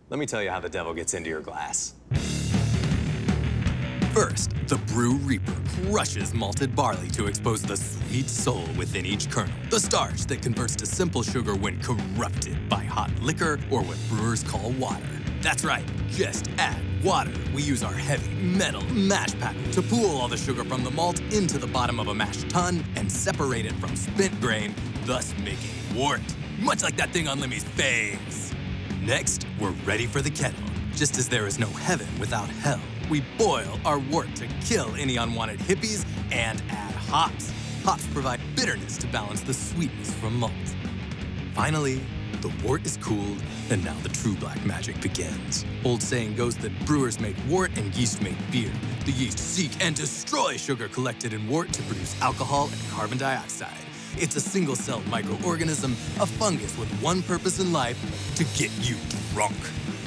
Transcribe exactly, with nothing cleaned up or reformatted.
Let me tell you how the devil gets into your glass. First, the Brew Reaper crushes malted barley to expose the sweet soul within each kernel, the starch that converts to simple sugar when corrupted by hot liquor or what brewers call water. That's right, just add water. We use our heavy metal mash pack to pool all the sugar from the malt into the bottom of a mash tun and separate it from spent grain, thus making wort, much like that thing on Limmy's face. Next, we're ready for the kettle. Just as there is no heaven without hell, we boil our wort to kill any unwanted hippies and add hops. Hops provide bitterness to balance the sweetness from malt. Finally, the wort is cooled, and now the true black magic begins. Old saying goes that brewers make wort and yeast make beer. The yeast seek and destroy sugar collected in wort to produce alcohol and carbon dioxide. It's a single-celled microorganism, a fungus with one purpose in life: to get you drunk.